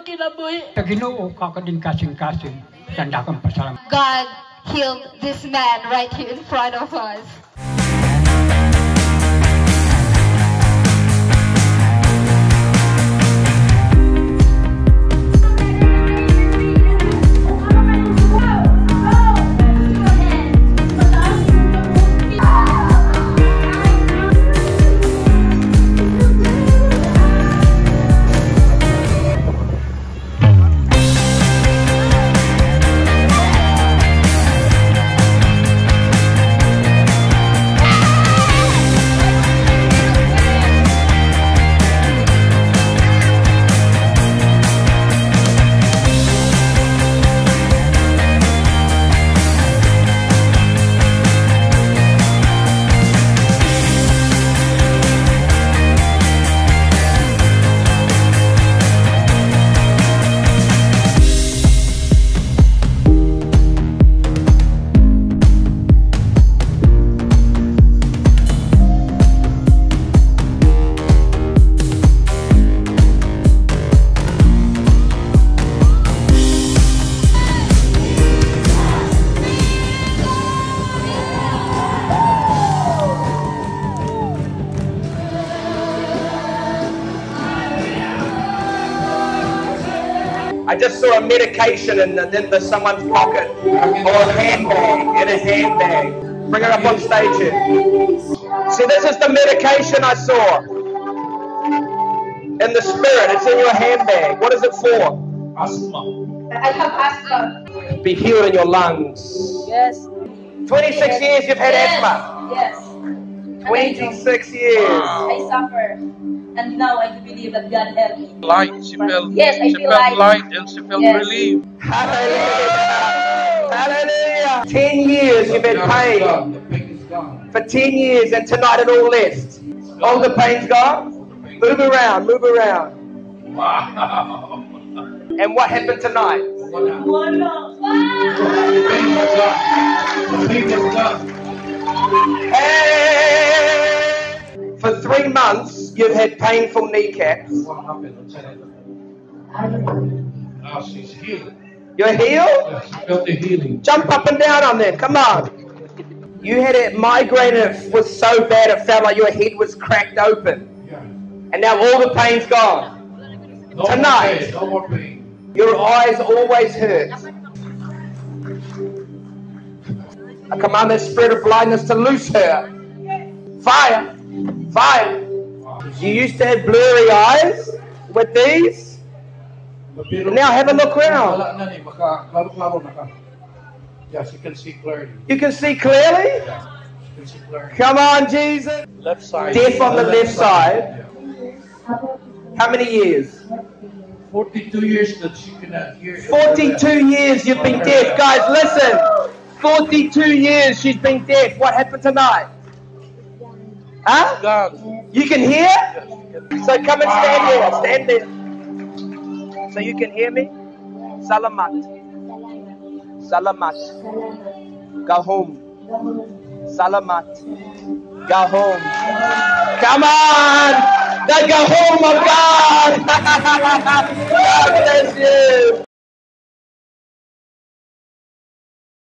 kinabuhi. Sa Ginoo ka din kasing-kasing. Tanda kang pasalamat. God healed this man right here in front of us. I just saw a medication in someone's pocket or a handbag, in a handbag. Bring her up on stage here. See, this is the medication I saw. In the spirit, it's in your handbag. What is it for? Asthma. I have asthma. Be healed in your lungs. Yes. 26 years you've had asthma. Yes. 26 years. I suffer. And now I believe that God helped me. Light. She felt, yes, I she feel felt light and she felt relieved. Hallelujah. Hallelujah. 10 years you've had pain. The pain is gone. For 10 years, and tonight it all left. All the pain's gone? Move around, move around. Wow. And what happened tonight? The pain was gone. Hey! For 3 months, you've had painful kneecaps. What happened? Now she's healed. You're healed? She felt the healing. Jump up and down on them, come on. You had a migraine and it was so bad it felt like your head was cracked open. Yeah. And now all the pain's gone. No Tonight. More pain, no more pain. Your eyes always hurt. I command the spirit of blindness to loose her. Fire. Fire. You used to have blurry eyes with these. Now have a look around. Yes, you can see clearly. You can see clearly? Yeah, you can see clearly. Come on, Jesus. Left side. Deaf on the left side. How many years? 42 years that she cannot hear. 42 years you've been deaf. Guys, listen. 42 years she's been deaf. What happened tonight? Huh? God. You can hear? So come and stand there. Stand there. So you can hear me? Salamat. Salamat. Go home. Salamat. Go home. Come on! The go home of God! God bless you!